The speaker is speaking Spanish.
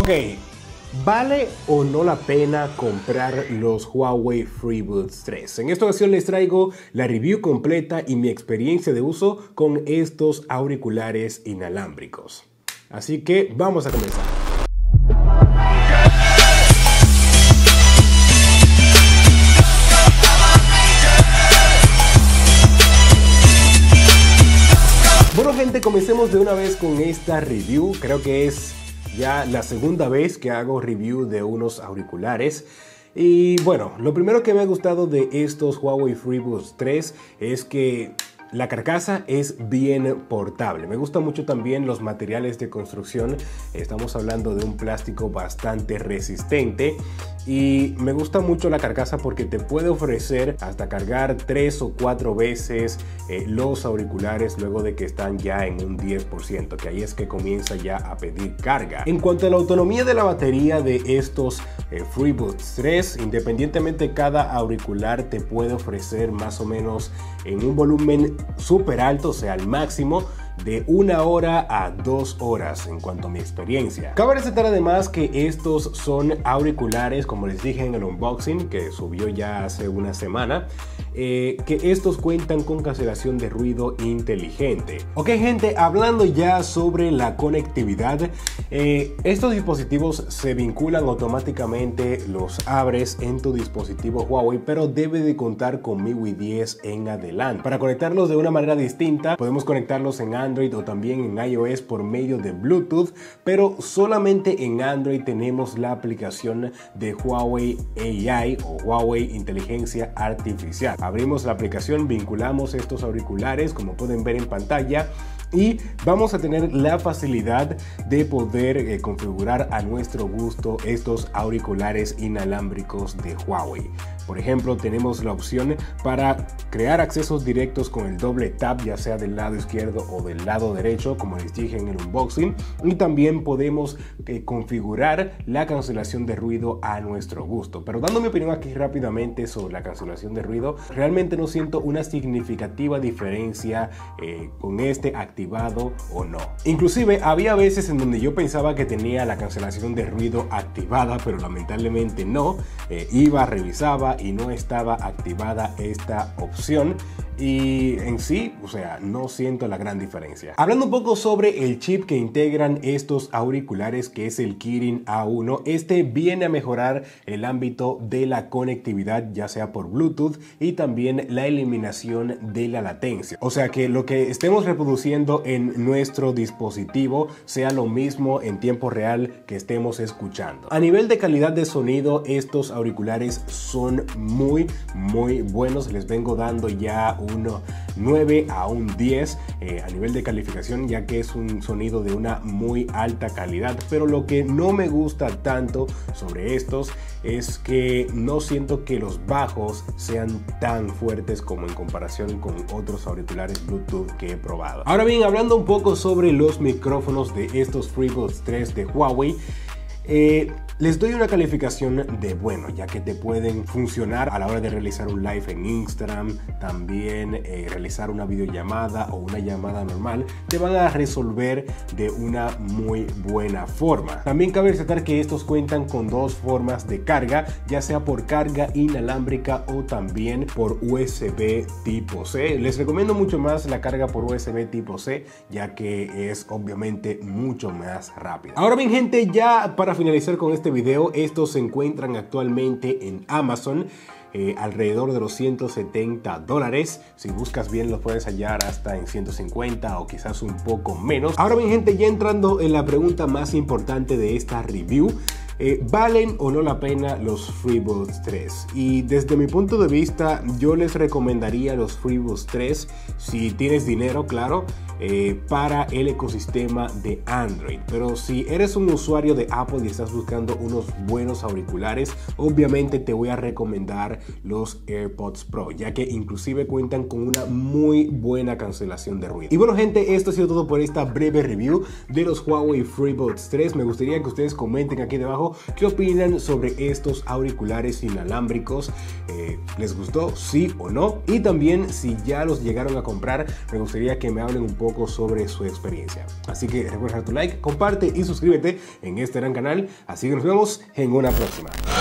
Ok, ¿vale o no la pena comprar los Huawei FreeBuds 3? En esta ocasión les traigo la review completa y mi experiencia de uso con estos auriculares inalámbricos. Así que vamos a comenzar. Bueno gente, comencemos de una vez con esta review. Creo que es ya la segunda vez que hago review de unos auriculares. Y bueno, lo primero que me ha gustado de estos Huawei FreeBuds 3 es que la carcasa es bien portable. Me gustan mucho también los materiales de construcción. Estamos hablando de un plástico bastante resistente. Y me gusta mucho la carcasa porque te puede ofrecer hasta cargar 3 o 4 veces los auriculares luego de que están ya en un 10%, que ahí es que comienza ya a pedir carga. En cuanto a la autonomía de la batería de estos FreeBuds 3, independientemente cada auricular te puede ofrecer más o menos en un volumen súper alto, o sea al máximo, de 1 hora a 2 horas en cuanto a mi experiencia. Cabe resaltar además que estos son auriculares, como les dije en el unboxing que subió ya hace una semana, que estos cuentan con cancelación de ruido inteligente. Ok gente, hablando ya sobre la conectividad, estos dispositivos se vinculan automáticamente, los abres en tu dispositivo Huawei, pero debe de contar con MIUI 10 en adelante. Para conectarlos de una manera distinta, podemos conectarlos en Android o también en iOS por medio de Bluetooth, pero solamente en Android tenemos la aplicación de Huawei AI o Huawei Inteligencia Artificial. Abrimos la aplicación, vinculamos estos auriculares, como pueden ver en pantalla, y vamos a tener la facilidad de poder configurar a nuestro gusto estos auriculares inalámbricos de Huawei. Por ejemplo, tenemos la opción para crear accesos directos con el doble tap, ya sea del lado izquierdo o del lado derecho, como les dije en el unboxing, y también podemos configurar la cancelación de ruido a nuestro gusto. Pero dando mi opinión aquí rápidamente sobre la cancelación de ruido, realmente no siento una significativa diferencia con este activado o no. Inclusive había veces en donde yo pensaba que tenía la cancelación de ruido activada, pero lamentablemente no. Revisaba y no estaba activada esta opción, y en sí, o sea, no siento la gran diferencia. Hablando un poco sobre el chip que integran estos auriculares, que es el Kirin A1, este viene a mejorar el ámbito de la conectividad, ya sea por Bluetooth, y también la eliminación de la latencia. O sea que lo que estemos reproduciendo en nuestro dispositivo sea lo mismo en tiempo real que estemos escuchando. A nivel de calidad de sonido, estos auriculares son muy buenos. Les vengo dando ya un 9 a un 10 a nivel de calificación, ya que es un sonido de una muy alta calidad. Pero lo que no me gusta tanto sobre estos es que no siento que los bajos sean tan fuertes como en comparación con otros auriculares Bluetooth que he probado. Ahora bien, hablando un poco sobre los micrófonos de estos FreeBuds 3 de Huawei, les doy una calificación de bueno, ya que te pueden funcionar a la hora de realizar un live en Instagram, también realizar una videollamada o una llamada normal, te van a resolver de una muy buena forma. También cabe resaltar que estos cuentan con 2 formas de carga, ya sea por carga inalámbrica o también por USB tipo C. Les recomiendo mucho más la carga por USB tipo C, ya que es obviamente mucho más rápida. Ahora bien gente, ya para finalizar con este video, estos se encuentran actualmente en Amazon alrededor de los $170. Si buscas bien los puedes hallar hasta en 150 o quizás un poco menos. Ahora bien gente, ya entrando en la pregunta más importante de esta review, ¿valen o no la pena los FreeBuds 3? Y desde mi punto de vista, yo les recomendaría los FreeBuds 3 si tienes dinero, claro, para el ecosistema de Android. Pero si eres un usuario de Apple y estás buscando unos buenos auriculares, obviamente te voy a recomendar utilizar los AirPods Pro, ya que inclusive cuentan con una muy buena cancelación de ruido. Y bueno gente, esto ha sido todo por esta breve review de los Huawei FreeBuds 3. Me gustaría que ustedes comenten aquí debajo qué opinan sobre estos auriculares inalámbricos. ¿Les gustó? ¿Sí o no? Y también si ya los llegaron a comprar, me gustaría que me hablen un poco sobre su experiencia. Así que recuerda dejar tu like, comparte y suscríbete en este gran canal. Así que nos vemos en una próxima.